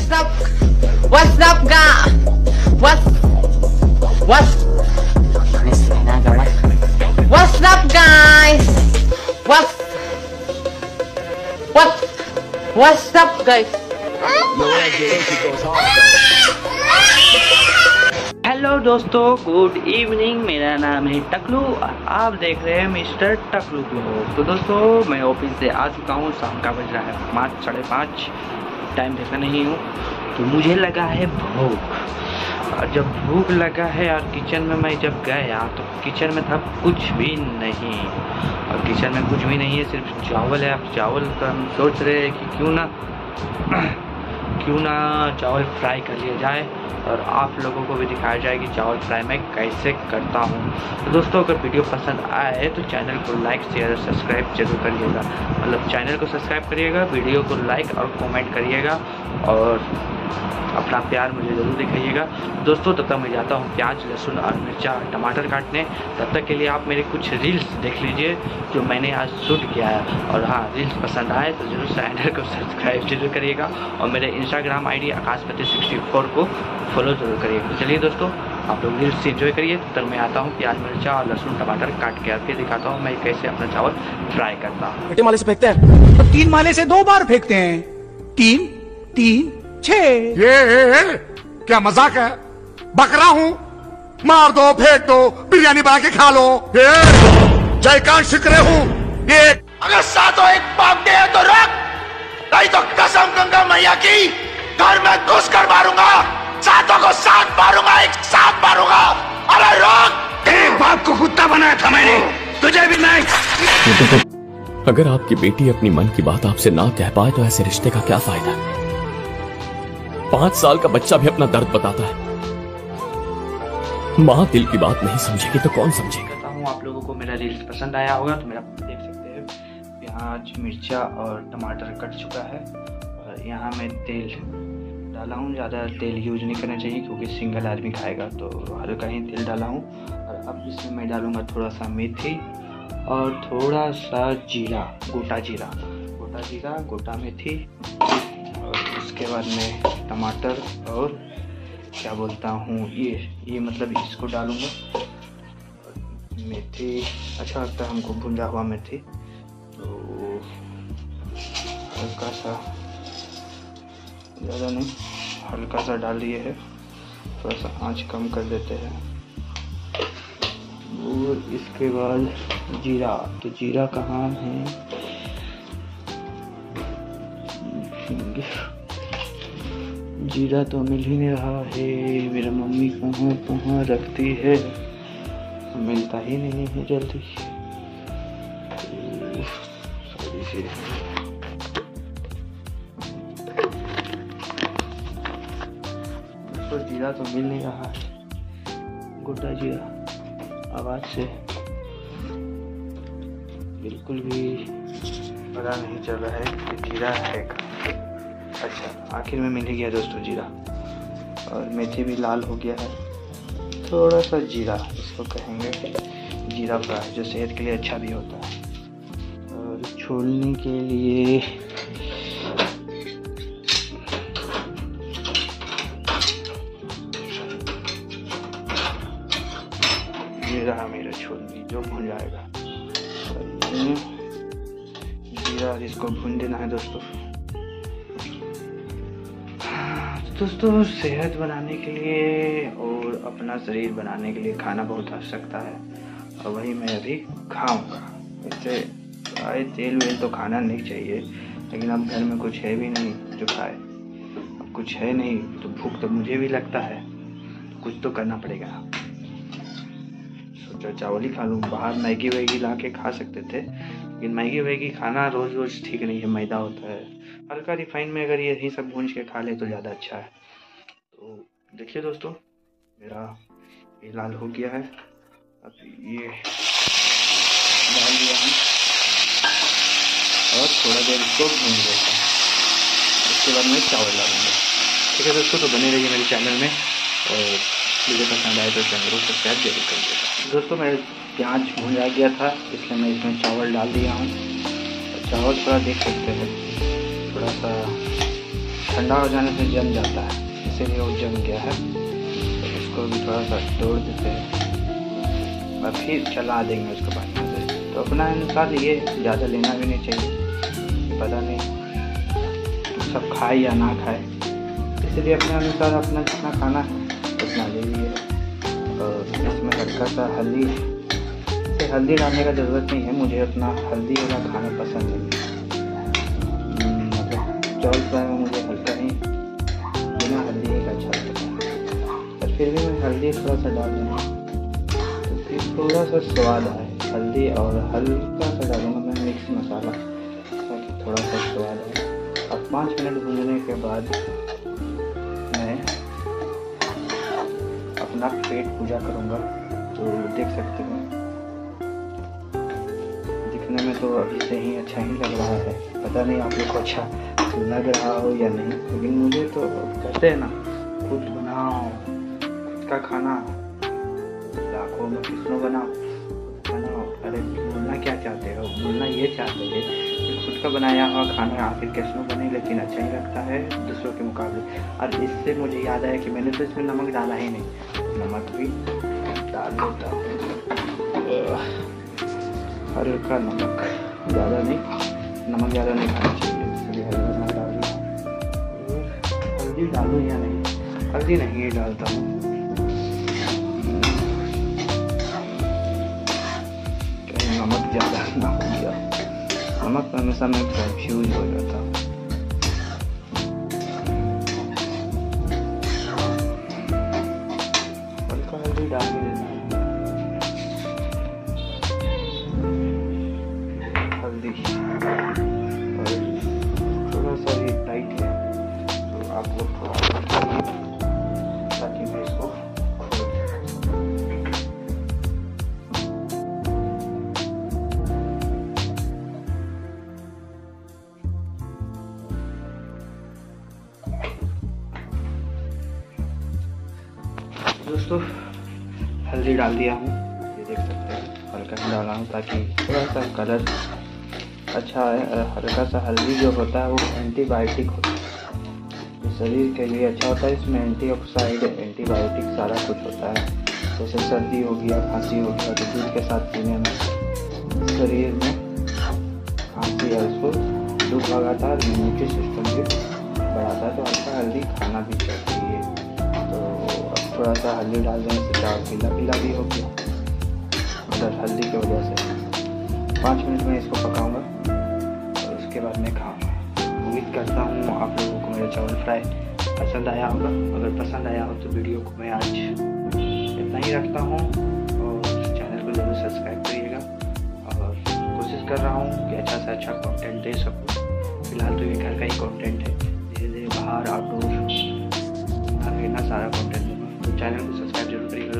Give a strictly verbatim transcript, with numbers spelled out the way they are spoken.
What's up? What's up, guys? What's What's What's up, guys? What's What What's up, guys? Hello दोस्तों, good evening. मेरा नाम है टकलू और आप देख रहे हैं मिस्टर टकलू ब्लॉग। तो दोस्तों, मैं ऑफिस से आ चुका हूँ। शाम का बज रहा है पाँच साढ़े पाँच, टाइम देखा नहीं हूँ। तो मुझे लगा है भूख, और जब भूख लगा है और किचन में मैं जब गया तो किचन में था कुछ भी नहीं। और किचन में कुछ भी नहीं है, सिर्फ चावल है। अब चावल का हम सोच रहे हैं कि क्यों ना क्यों ना चावल फ्राई कर लिया जाए और आप लोगों को भी दिखाया जाए कि चावल फ्राई मैं कैसे करता हूँ। तो दोस्तों, अगर वीडियो पसंद आए तो चैनल को लाइक शेयर और सब्सक्राइब जरूर करिएगा। मतलब चैनल को सब्सक्राइब करिएगा, वीडियो को लाइक और कमेंट करिएगा और अपना प्यार मुझे ज़रूर दिखाइएगा। दोस्तों, तब तक मैं जाता हूँ प्याज लहसुन और मिर्चा टमाटर काटने। तब तक के लिए आप मेरे कुछ रील्स देख लीजिए जो मैंने आज शूट किया है। और हाँ, रील्स पसंद आए तो ज़रूर चैनल को सब्सक्राइब जरूर करिएगा और मेरे Instagram ID Akashpati sixty four को फॉलो जरूर करिएगा। तो चलिए दोस्तों, आप लोग रील्स एंजॉय करिए। तब तक मैं आता हूँ प्याज मिर्चा और लहसुन टमाटर काट के आके दिखाता हूँ मैं कैसे अपना चावल फ्राई करता हूँ। बेटे माले से फेंकते हैं तो तीन माले से दो बार फेंकते हैं। तीन तीन छह। ये क्या मजाक है? बकरा हूँ, मार दो फेंक दो, बिरयानी बना के खा लो। ये जयकांत शिकरे हूँ। ये अगर सातों एक पाप दे तो रख, नहीं तो कसम गंगा मैया की घर में घुस कर मारूंगा। सातों को साथ मारूंगा, एक साथ मारूंगा। अरे रोक! तेरे बाप को कुत्ता बनाया था मैंने, तुझे भी नहीं। अगर आपकी बेटी अपनी मन की बात आपसे ना कह पाए तो ऐसे रिश्ते का क्या फायदा? पांच साल का बच्चा भी अपना दर्द बताता है। माँ दिल की बात नहीं समझेगी तो कौन समझेगा? कहता हूँ आप लोगों को मेरा रील्स पसंद आया होगा तो मेरा देख सकते हैं प्याज मिर्चा और टमाटर कट चुका है। और यहाँ मैं तेल डाला हूँ। ज़्यादा तेल यूज नहीं करना चाहिए क्योंकि सिंगल आदमी खाएगा, तो हल्का ही तेल डाला हूँ। और अब इसमें मैं डालूँगा थोड़ा सा मेथी और थोड़ा सा जीरा, गोटा जीरा गोटा जीरा गोटा मेथी। और उसके बाद में टमाटर और क्या बोलता हूँ ये ये मतलब इसको डालूँगा। मेथी अच्छा लगता है हमको, भुंजा हुआ मेथी। तो हल्का सा, ज़्यादा नहीं, हल्का सा डाल दिए है। थोड़ा सा आंच कम कर देते हैं। और इसके बाद जीरा, तो जीरा कहाँ है? जीरा तो मिल ही नहीं रहा है। मेरा मम्मी कहाँ कहाँ रखती है, मिलता ही नहीं है जल्दी। से तो जीरा तो मिल नहीं रहा है, गोटा जीरा आवाज से बिल्कुल भी पता नहीं चल रहा है कि जीरा है का। अच्छा, आखिर में मिल ही गया दोस्तों जीरा। और मेथी भी लाल हो गया है। थोड़ा सा जीरा, इसको कहेंगे जीरा फ्राई, जो सेहत के लिए अच्छा भी होता है। और छोलने के लिए ये रहा मेरा छोलनी जो भून जाएगा। जीरा इसको भून देना है दोस्तों। दोस्तों, सेहत बनाने के लिए और अपना शरीर बनाने के लिए खाना बहुत आवश्यकता है, और वही मैं अभी खाऊंगा। वैसे आए तेल वेल तो खाना नहीं चाहिए, लेकिन अब घर में कुछ है भी नहीं जो खाए। अब कुछ है नहीं तो भूख तो मुझे भी लगता है, तो कुछ तो करना पड़ेगा। सोचा चावल ही खा लूँ। बाहर मैगी वैगी ला के खा सकते थे, लेकिन मैगी वैगी खाना रोज़ रोज़ ठीक नहीं है, मैदा होता है। हल्का रिफाइन में अगर यही सब भूंज के खा ले तो ज़्यादा अच्छा है। तो देखिए दोस्तों, मेरा ये लाल हो गया है। अब ये डाल दिया है और थोड़ा देर इसको भून देता हूँ। उसके बाद मैं चावल डालूँगा। ठीक है दोस्तों, तो बने रहिए मेरे चैनल में, और वीडियो पसंद आए तो चैनल को सब्सक्राइब जरूर करिएगा। दोस्तों, मेरा प्याज भुन आ गया था, इसलिए मैं इसमें चावल डाल दिया हूँ। चावल थोड़ा देख सकते हैं, थोड़ा सा ठंडा हो जाने से जम जाता है, इसीलिए वो जम गया है। तो इसको भी थोड़ा सा तोड़ देते हैं और फिर चला देंगे उसके बाद में। तो अपना अनुसार लिए, ज़्यादा लेना भी नहीं चाहिए, पता नहीं सब खाए या ना खाए, इसलिए अपने अनुसार अपना जितना खाना है उतना ले लिए। और इसमें हल्का सा हल्दी, इसे हल्दी डालने का ज़रूरत नहीं है, मुझे उतना हल्दी वाला खाना पसंद नहीं है। मतलब चावल फ्राई में मुझे हल्का ही बिना हल्दी एक अच्छा लगता है, पर फिर भी मैं हल्दी थोड़ा सा डाल दूँगा तो फिर थोड़ा सा स्वाद आए। हल्दी और हल्का सा डालूँगा मैं मिक्स मसाला ताकि थोड़ा सा स्वाद आए। अब पाँच मिनट भूनने के बाद मैं अपना पेट पूजा करूँगा। तो देख सकते हैं दिखने में तो अभी से ही अच्छा ही लग रहा है, पता नहीं आप लोग को अच्छा लग रहा हो या नहीं, लेकिन मुझे तो कहते हैं ना, खुद बनाओ खुद का खाना, लाखों में किसनों बनाओ बनाओ। अरे बोलना क्या चाहते हो? बोलना ये चाहते हैं कि खुद का बनाया हुआ खाना आखिर कैसनों बने, लेकिन अच्छा ही लगता है दूसरों के मुकाबले। और इससे मुझे याद आया कि मैंने तो इसमें नमक डाला ही नहीं, नमक भी डाल देता हूँ, हल्का नमक, ज़्यादा नहीं, नमक ज़्यादा नहीं खाना चाहिए, इसलिए हल्का नमक डाल दिया। हल्दी डालूँ या नहीं? हल्दी नहीं डालता हूँ, नमक ज़्यादा ना हो गया। नमक में हमेशा मैं कंफ्यूज हो जाता हूँ। हल्का हल्दी डाल के देना है, हल्दी और थोड़ा सा ये टाइट है तो आप लोग थोड़ा ताकि मैं इसको दोस्तों हल्दी डाल दिया हूँ, ये देख सकते हैं हल्का ही डाला हूँ ताकि थोड़ा सा कलर अच्छा है। हल्का सा हल्दी जो होता है वो एंटीबायोटिक होता है, जो शरीर के लिए अच्छा होता है। इसमें एंटीऑक्साइड, एंटीबायोटिक सारा कुछ होता है। जैसे सर्दी हो गया, खांसी हो गया, तो दूध के साथ पीने में शरीर में खांसी है उसको दूध भगाता है, इम्यूनिटी सिस्टम भी बढ़ाता है। तो हल्का हल्दी खाना भी चाहिए। तो अब थोड़ा सा हल्दी डाल देने से चावल पीला पीला भी हो गया, मतलब हल्दी की वजह से। पाँच मिनट में इसको पकाऊंगा और उसके बाद मैं खाऊंगा। उम्मीद करता हूँ आप लोगों को मेरा चावल फ्राई पसंद आया होगा। अगर पसंद आया हो तो वीडियो को मैं आज इतना ही रखता हूँ और चैनल को ज़रूर सब्सक्राइब करिएगा। और कोशिश कर रहा हूँ कि अच्छा से अच्छा कंटेंट दे सकूँ। फिलहाल तो ये घर का ही कंटेंट है, धीरे धीरे बाहर आउटडोर फिरना सारा कंटेंट दूँगा। तो चैनल को सब्सक्राइब जरूर करिएगा।